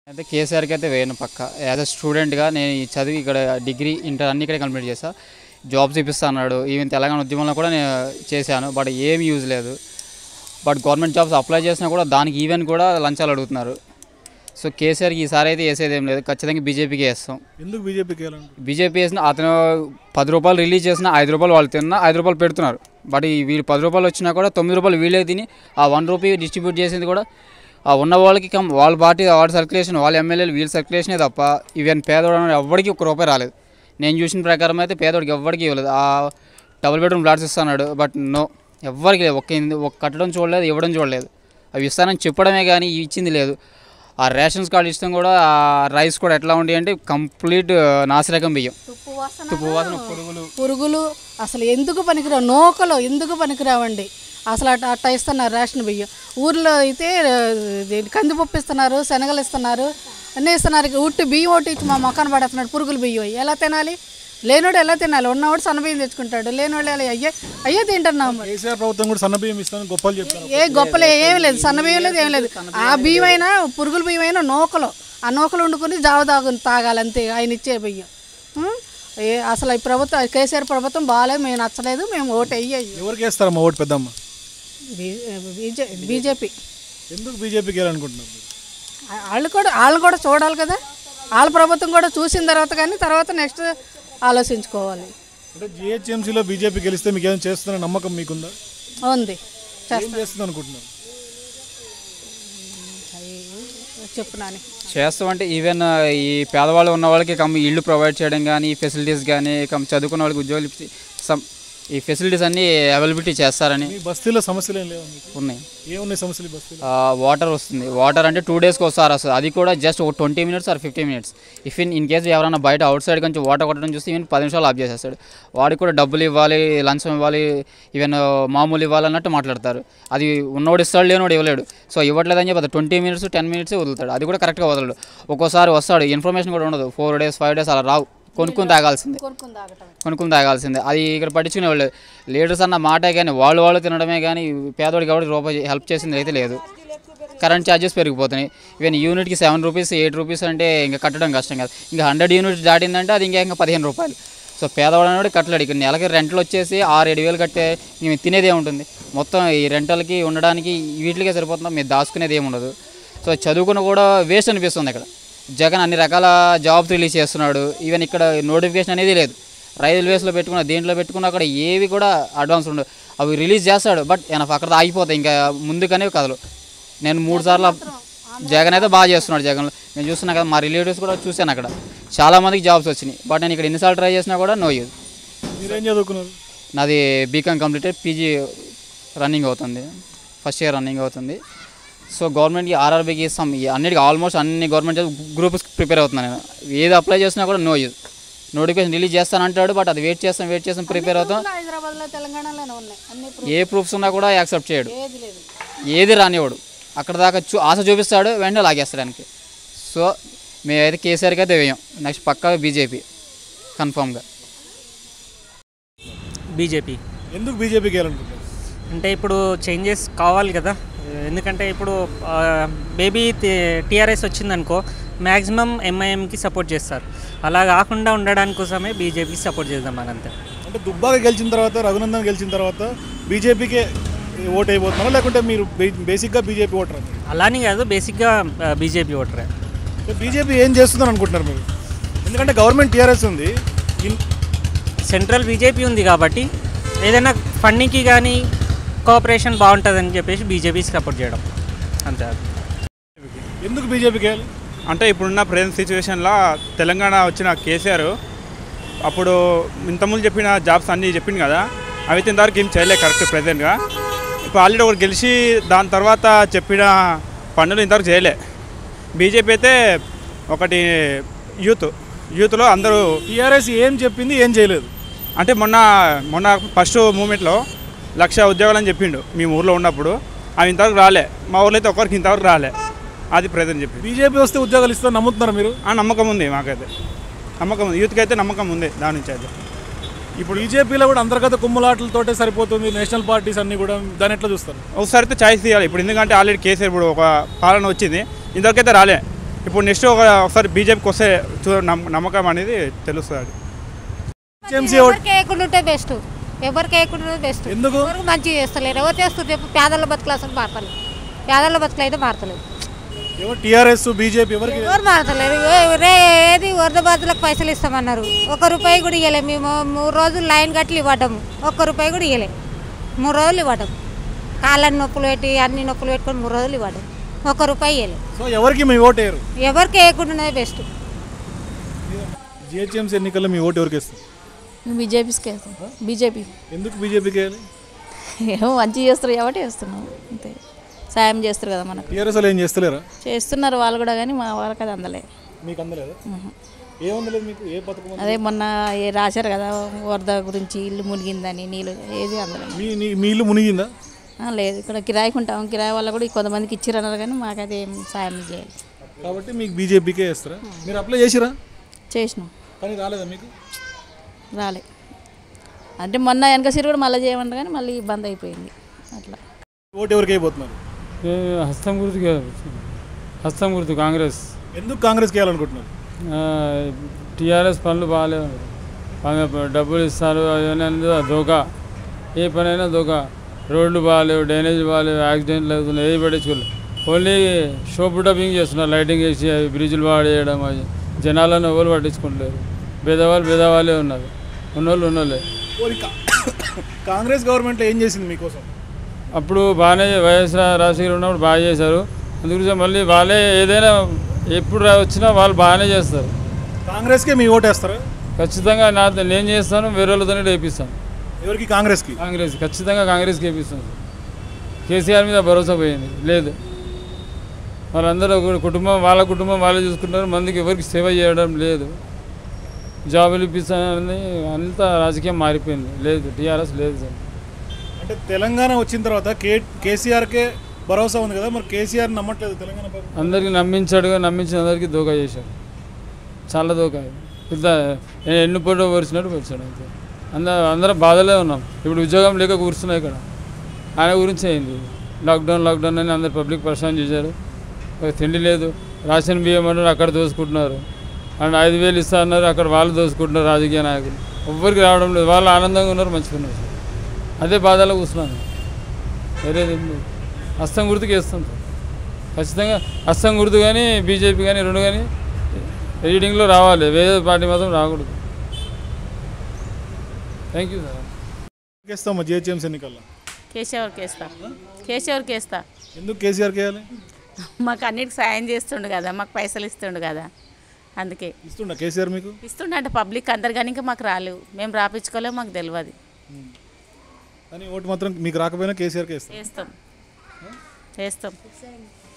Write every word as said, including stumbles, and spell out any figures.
అయితే కేసీఆర్కి అయితే వేయను పక్క యాజ్ అ స్టూడెంట్గా నేను ఈ చదివి ఇక్కడ డిగ్రీ ఇంటర్ అన్ని ఇక్కడే కంప్లీట్ చేసా. జాబ్స్ ఇప్పిస్తా అన్నాడు. ఈవెన్ తెలంగాణ ఉద్యమంలో కూడా నేను చేశాను, బట్ ఏమి యూజ్ లేదు. బట్ గవర్నమెంట్ జాబ్స్ అప్లై చేసినా కూడా దానికి ఈవెన్ కూడా లంచాలు అడుగుతున్నారు. సో కేసీఆర్కి ఈసారి అయితే వేసేది ఏం లేదు, ఖచ్చితంగా బీజేపీకి వేస్తాం. ఎందుకు బీజేపీకి బీజేపీ వేసిన అతను పది రూపాయలు రిలీజ్ చేసిన ఐదు రూపాయలు వాళ్ళు తిన్నా ఐదు రూపాయలు పెడుతున్నారు. బట్ ఈ వీళ్ళు పది రూపాయలు వచ్చినా కూడా తొమ్మిది రూపాయలు వీళ్ళే తిని ఆ వన్ రూపీ డిస్ట్రిబ్యూట్ చేసింది కూడా ఆ ఉన్న వాళ్ళకి కమ్ వాళ్ళ పార్టీ వాళ్ళ సర్క్యులేషన్ వాళ్ళ ఎమ్మెల్యేలు వీళ్ళ సర్క్యులేషనే తప్ప ఈవెన్ పేదవాడు ఎవ్వడికి ఒక్క రూపాయి రాలేదు. నేను చూసిన ప్రకారం అయితే పేదవాడికి ఎవ్వడికి ఇవ్వలేదు. ఆ డబుల్ బెడ్రూమ్ ఫ్లాట్స్ ఇస్తున్నాడు, బట్ నో ఎవ్వరికి లేదు. ఒక్క ఒక కట్టడం చూడలేదు, ఇవ్వడం చూడలేదు. అవి ఇస్తానని చెప్పడమే కానీ ఇచ్చింది లేదు. ఆ రేషన్స్ కార్డు ఇష్టం కూడా ఆ రైస్ కూడా ఎట్లా ఉంటాయి అంటే కంప్లీట్ నాసిరకం బియ్యం, తుప్పు వాసన, పురుగులు పురుగులు అసలు ఎందుకు పనికిరావు, నూకలు ఎందుకు పనికిరావండి. అసలు అట్లా అట్లా ఇస్తున్నారు రేషన్ బియ్యం. ఊర్లో అయితే కందిపప్పు ఇస్తున్నారు, శనగలు ఇస్తున్నారు, అన్నీ ఇస్తున్నారు. ఉట్టి బియ్యం ఒకటి ఇచ్చి మా మొక్కను పడేస్తున్నాడు. పురుగులు బియ్యం ఎలా తినాలి? లేనోడు ఎలా తినాలి? ఉన్నవాడు సన్నబియ్యం తెచ్చుకుంటాడు, లేనోడు ఎలా అయ్యే అయ్యే తింటున్నాము. కేసీఆర్ ప్రభుత్వం కూడా సన్నబియ్యం ఇస్తాను గొప్పలు చెప్తాను. ఏ గొప్పలు ఏమి లేదు, సన్నబియ్యం లేదు, ఏం లేదు. ఆ బియ్యం అయినా పురుగుల బియ్యం అయినా నూకలు, ఆ నూకలు వండుకుని జావ తాగు తాగాలి అంతే ఆయన ఇచ్చే బియ్యం. ఏ అసలు ఈ ప్రభుత్వం కేసీఆర్ ప్రభుత్వం బాగాలేదు, మేము నచ్చలేదు, మేము ఓటు అయ్యాయి. ఎవరికి వేస్తారమ్మా ఓటు పెద్దమ్మ? BJ BJP. ఎందుకు బీజేపీకి వెళ్ళాలనుకుంటున్నారు? వాళ్ళు కూడా వాళ్ళు కూడా చూడాలి కదా, వాళ్ళ ప్రభుత్వం కూడా చూసిన తర్వాత కానీ తర్వాత నెక్స్ట్ ఆలోచించుకోవాలి. అంటే జిహెచ్ఎంసీలో బీజేపీ గెలిస్తే మీకు ఏమైనా చేస్తున్న నమ్మకం మీకుందా? ఉంది, చేస్తుంది అనుకుంటున్నారు. చెప్పునాని చేస్తామంటే ఈవెన్ ఈ పేదవాళ్ళు ఉన్న వాళ్ళకి కమ్ ఇళ్ళు ప్రొవైడ్ చేయడం కానీ ఫెసిలిటీస్ కానీ కమ్ చదువుకున్న వాళ్ళకి ఉద్యోగాలు సమ్ ఈ ఫెసిలిటీస్ అన్నీ అవైలబిలిటీ చేస్తారని. బస్తీలో సమస్యలు ఏం లేవు ఉన్నాయి. ఏమున్నాయి సమస్యలు బస్తీలో? వాటర్ వస్తుంది, వాటర్ అంటే టూ డేస్కి ఒకసారి వస్తుంది. అది కూడా జస్ట్ ఒక twenty minutes or fifty minutes. If in in case ఎవరైనా బయట అవుట్ సైడ్ కొంచెం వాటర్ కొట్టడం చూస్తే ఈవెన్ పది నిమిషాలు ఆఫ్ చేసేస్తాడు. వాడికి కూడా డబ్బులు ఇవ్వాలి, లంచం ఇవ్వాలి, ఈవెన్ మామూలు ఇవ్వాలి అన్నట్టు మాట్లాడతారు. అది ఉన్నోడు ఇస్తాడు, లేనోడు ఇవ్వలేడు. సో ఇవ్వట్లేదని చెప్పి అది ట్వంటీ మినిట్స్ టెన్ మినిట్స్ వదులుతాడు. అది కూడా కరెక్ట్గా వదలడు. ఒక్కోసారి వస్తాడు, ఇన్ఫర్మేషన్ కూడా ఉండదు. ఫోర్ డేస్ ఫైవ్ డేస్ అలా రావు. కొనుక్కుని తాగాల్సిందే, కొనుక్కుని తాగాల్సిందే. అది ఇక్కడ పట్టించుకునే వాళ్ళు లీడర్స్ అన్న మాటే కానీ వాళ్ళు వాళ్ళు తినడమే కానీ పేదోడికి ఎవరికి రూపాయి హెల్ప్ చేసింది అయితే లేదు. కరెంట్ ఛార్జెస్ పెరిగిపోతున్నాయి. ఈవెన్ యూనిట్కి సెవెన్ రూపీస్ ఎయిట్ రూపీస్ అంటే ఇంకా కట్టడం కష్టం కాదు. ఇంకా హండ్రెడ్ యూనిట్స్ దాటిందంటే అది ఇంకా ఇంకా పదిహేను రూపాయలు. సో పేదవాడు అనేవాడు కట్టలేడు. ఇక్కడ నెలకి రెంట్లు వచ్చేసి ఆరు ఏడు వేలు కట్టే మేము తినేది ఏముంటుంది? మొత్తం ఈ రెంటలకి ఉండడానికి వీటికే సరిపోతున్నాం, మీరు దాచుకునేది ఏముండదు. సో చదువుకుని కూడా వేస్ట్ అనిపిస్తుంది. ఇక్కడ జగన్ అన్ని రకాల జాబ్స్ రిలీజ్ చేస్తున్నాడు. ఈవెన్ ఇక్కడ నోటిఫికేషన్ అనేది లేదు. రైల్వేస్లో పెట్టుకున్న దేంట్లో పెట్టుకున్న అక్కడ ఏవి కూడా అడ్వాన్స్ ఉండవు. అవి రిలీజ్ చేస్తాడు, బట్ నేను అక్కడ ఆగిపోతాయి, ఇంకా ముందుకనే కథలు. నేను మూడు సార్లు జగన్ అయితే బాగా చేస్తున్నాడు. జగన్ నేను చూస్తున్నా కదా, మా రిలేటివ్స్ కూడా చూశాను. అక్కడ చాలామందికి జాబ్స్ వచ్చినాయి, బట్ నేను ఇక్కడ ఎన్నిసార్లు ట్రై చేసినా కూడా నో యూజ్. మీరేం చదువుకున్నారు? నాది బీకామ్ కంప్లీటెడ్, పీజీ రన్నింగ్ అవుతుంది, ఫస్ట్ ఇయర్ రన్నింగ్ అవుతుంది. సో గవర్నమెంట్కి ఆర్ఆర్బీకి సమ్ అన్నిటికీ ఆల్మోస్ట్ అన్ని గవర్నమెంట్ గ్రూప్స్ ప్రిపేర్ అవుతున్నాను నేను. ఏది అప్లై చేసినా కూడా నో యూజ్. నోటిఫికేషన్ రిలీజ్ చేస్తాను అంటాడు, బట్ అది వెయిట్ చేస్తాం వెయిట్ చేస్తాం ప్రిపేర్ అవుతాం. హైదరాబాద్లో తెలంగాణలోనే ఉన్నాయి. ఏ ప్రూఫ్స్ ఉన్నా కూడా యాక్సెప్ట్ చేయడు, ఏది రానివాడు. అక్కడ దాకా చూ ఆశ చూపిస్తాడు, వెంటనే లాగేస్తాడానికి. సో మేమైతే కేసీఆర్కి అయితే వేయం. నెక్స్ట్ పక్కా బీజేపీ కన్ఫామ్గా. బీజేపీ. ఎందుకు బీజేపీకి వెళ్ళాలనుకుంటున్నారు? అంటే ఇప్పుడు చేంజెస్ కావాలి కదా. ఎందుకంటే ఇప్పుడు బేబీ టీఆర్ఎస్ వచ్చిందనుకో మ్యాక్సిమం ఎంఐఎంకి సపోర్ట్ చేస్తారు. అలా కాకుండా ఉండడానికి కోసమే బీజేపీకి సపోర్ట్ చేద్దాం అని అంతే. అంటే దుబ్బాక గెలిచిన తర్వాత, రఘునందన్ గెలిచిన తర్వాత బీజేపీకే ఓట్ అయిపోతున్నారా, లేకుంటే మీరు బేసిక్గా బీజేపీ ఓటరా? అలానే కాదు, బేసిక్గా బీజేపీ ఓటరే. బీజేపీ ఏం చేస్తుందని అనుకుంటున్నారు మీరు? ఎందుకంటే గవర్నమెంట్ టీఆర్ఎస్ ఉంది, సెంట్రల్ బీజేపీ ఉంది కాబట్టి ఏదైనా ఫండింగ్కి కానీ కోఆపరేషన్ బాగుంటుందని చెప్పేసి బీజేపీకి సపోర్ట్ చేయడం అంతే. ఎందుకు బీజేపీకి వెళ్ళాలి? అంటే ఇప్పుడున్న ప్రజెంట్ సిచ్యువేషన్లో తెలంగాణ వచ్చిన కేసీఆర్ అప్పుడు ఇంతకుముందు చెప్పిన జాబ్స్ అన్నీ చెప్పింది కదా, అవి ఇంతవరకు ఏం చేయలేదు కరెక్ట్ ప్రజెంట్గా. ఇప్పుడు ఆల్రెడీ ఒకటి గెలిచి దాని తర్వాత చెప్పిన పనులు ఇంతవరకు చేయలే. బీజేపీ అయితే ఒకటి యూత్ యూత్లో అందరూ టీఆర్ఎస్ ఏం చెప్పింది ఏం చేయలేదు. అంటే మొన్న మొన్న ఫస్ట్ మూమెంట్లో లక్ష ఉద్యోగాలని చెప్పిండు మేము ఊర్లో ఉన్నప్పుడు, అవి ఇంతవరకు రాలే. మా ఊర్లో అయితే ఒకరికి ఇంతవరకు రాలే. అది ప్రజెంట్ చెప్పి బీజేపీ వస్తే ఉద్యోగాలు ఇస్తా నమ్ముతున్నారు మీరు? ఆ నమ్మకం ఉంది, మాకైతే నమ్మకం ఉంది, యూత్కి అయితే నమ్మకం ఉంది దాని నుంచి అయితే. ఇప్పుడు బీజేపీలో కూడా అంతర్గత కుమ్ములాటలతోటే సరిపోతుంది, నేషనల్ పార్టీస్ అన్నీ కూడా దాని ఎట్లా చూస్తారు? ఒకసారి అయితే ఛాయిస్ తీయాలి ఇప్పుడు, ఎందుకంటే ఆల్రెడీ కేసీఆర్ ఇప్పుడు ఒక పాలన వచ్చింది, ఇంతవరకు అయితే రాలే. ఇప్పుడు నెక్స్ట్ ఒక ఒకసారి బీజేపీకి వస్తే చూ నమ్మ- నమ్మకం అనేది తెలుస్తుంది. టీఎంసీ ఓట్ ఎవరికి వేయకుండా ఉంటే బెస్ట్. ఎవరికి వేయకుండా ఉంటే బెస్ట్. ఎందుకు? ఎవరికి మంచిగా చేస్తలేరు. ఎవరు చేస్తారు చెప్పు? పేదల బతుకులు అసలు మారతలేదు. పేదల బతుకులు అయితే మారతలేదు. ఎవరు టీఆర్ఎస్ బీజేపీ ఎవరికి ఎవరు మారతలేరు. ఏ- రే ఏది వరద బాధితులకు పైసలు ఇస్తామన్నారు. ఒక్క రూపాయి కూడా ఇవ్వలే. మేము మూడు రోజులు లైన్ కట్టలు ఇవ్వడము. ఒక్క రూపాయి కూడా ఇవ్వలే. మూడు రోజులు ఇవ్వడం. కాళ్ళని నొప్పులు పెట్టి అన్ని నొప్పులు పెట్టుకొని మూడు రోజులు ఇవ్వడం. ఒక్క రూపాయి ఇవ్వలే. సో ఎవరికి మీ ఓటు వేయరు? ఎవరికి వేయకుండా ఉన్నది బెస్ట్. జిహెచ్ఎంసీ ఎన్నికల్లో మీ ఓటు ఎవరికి వేస్తారు? మేము బీజేపీకి వేస్తాం. బీజేపీ ఎందుకు బీజేపీకి వేయాలి? ఏమో మంచిగా చేస్తారు కాబట్టి వేస్తున్నాం అంతే. సాయం చేస్తారు కదా మనకు. టీఆర్ఎస్ వాళ్ళు ఏం చేస్తలేరా? చేస్తున్నారు వాళ్ళు కూడా, కానీ మా వాళ్ళకి అది అందలే. మీకు అందలేదా? ఏముందలేదు మీకు? ఏ పథకం ఉంది? అదే మొన్న ఏ రాశారు కదా వరద గురించి, ఇల్లు మునిగిందని, నీళ్ళు ఏది అందలే. మీ నీ- మీ ఇల్లు మునిగిందా? ఆ, లేదు, ఇక్కడ కిరాయికి ఉంటాం. కిరాయి వల్ల కూడా కొంతమందికి ఇచ్చిరన్నారు, కానీ మాకు అది ఏం సాయం చేయాలి. కాబట్టి మీకు బీజేపీకే వేస్తారా? మీరు అప్లై చేసిరా? చేసినాం కానీ రాలేదా మీకు? రాలే. అంటే మొన్న వెనక సిరి కూడా మళ్ళీ చేయమంటారు, కానీ మళ్ళీ బంద్ అయిపోయింది అట్లా. ఓటు ఎవరికి అయిపోతున్నారు? హస్తం గుర్తుకే హస్తం గుర్తు కాంగ్రెస్. ఎందుకు కాంగ్రెస్కి వేయాలనుకుంటున్నారు? టీఆర్ఎస్ పనులు బాగాలేవు. పని- డబ్బులు ఇస్తారు, అవన్నీ దోకా. ఏ పనైనా దోకా. రోడ్లు బాగాలేవు, డ్రైనేజ్ బాగాలేవు, యాక్సిడెంట్లు అవుతున్నాయి, ఏది పట్టించుకోలేదు. ఓన్లీ షోపు డబ్బింగ్ చేస్తున్నారు, లైటింగ్ వేసి అవి బ్రిడ్జ్లు బాగా చేయడం. అది జనాలను ఎవరు పట్టించుకుంటలేరు. పేదవాళ్ళు పేదవాళ్ళే ఉన్నారు, ఉన్నోళ్ళు ఉన్నోళ్ళే. ఓరి కా- కాంగ్రెస్ గవర్నమెంట్లో ఏం చేసింది మీకోసం? అప్పుడు బాగానే వైఎస్ రాజశేఖర్ ఉన్నప్పుడు బాగా చేశారు. అందుగురించి మళ్ళీ వాళ్ళే ఏదైనా ఎప్పుడు రా- వచ్చినా వాళ్ళు బాగానే చేస్తారు. కాంగ్రెస్కే మీ ఓటు వేస్తారా? ఖచ్చితంగా నా నేను చేస్తాను, వేరే వాళ్ళతోనే వేపిస్తాను. ఎవరికి? కాంగ్రెస్కి. కాంగ్రెస్ ఖచ్చితంగా కాంగ్రెస్కి వేపిస్తాను. కేసీఆర్ మీద భరోసా పోయింది లేదు. వాళ్ళందరూ ఒక కుటుంబం వాళ్ళ కుటుంబం వాళ్ళే చూసుకుంటారు, మందికి ఎవరికి సేవ చేయడం లేదు. జాబులు ఇప్పిస్తానని అంతా రాజకీయం మారిపోయింది. లేదు, టీఆర్ఎస్ లేదు సార్. అంటే తెలంగాణ వచ్చిన తర్వాత కే కేసీఆర్కే భరోసా ఉంది కదా, మరి కేసీఆర్ నమ్మట్లేదు తెలంగాణ ప్రభుత్వం. అందరికీ నమ్మించాడుగా, నమ్మించిన అందరికీ దోకా చేశాడు. చాలా దోకా. పెద్ద ఎన్ను పొట్టు పొరిచినట్టు పొరిచాడు అంతే. అందరూ అందరం బాధలే ఉన్నాం. ఇప్పుడు ఉద్యోగం లేక కూర్చున్నాయి ఇక్కడ. ఆయన గురించి అయింది. లాక్డౌన్ లాక్డౌన్ అని అందరు పబ్లిక్ పరేషాన్ చేశారు. ఒక తిండి లేదు, రేషన్ బియ్యం అన్నారు, అక్కడ దోసుకుంటున్నారు. అండ్ ఐదు వేలు ఇస్తా అన్నారు, అక్కడ వాళ్ళు దోసుకుంటున్నారు రాజకీయ నాయకులు. ఎవ్వరికి రావడం లేదు. వాళ్ళు ఆనందంగా ఉన్నారు, మంచిగా ఉన్నారు. అదే బాధలో కూర్చున్నాను. వేరేది హస్తం గుర్తుకు వేస్తాం సార్ ఖచ్చితంగా. హస్తం గుర్తు కానీ బీజేపీ కానీ రెండు కానీ రీడింగ్లో రావాలి, వేరే పార్టీ మాత్రం రాకూడదు. Thank you sir. వేస్తామా జిహెచ్ఎంసీ ఎన్నికల్లో? కేసీఆర్కి వేస్తా. కేసీఆర్కి వేస్తా. ఎందుకు కేసీఆర్కి వేయాలి? మాకు అన్నిటికి సాయం చేస్తుండు కదా, మాకు పైసలు ఇస్తుండు కదా, అందుకే ఇస్తుండ కేసీఆర్ మీకు? ఇస్తుండ. అంటే పబ్లిక్ అందరు కానీ ఇంకా మాకు రాలేవు, మేము రాపించుకోలేము, మాకు తెలియదు. కానీ ఓటు మాత్రం మీకు రాకపోయినా కేసీఆర్కి వేస్తాం. వేస్తాం వేస్తాం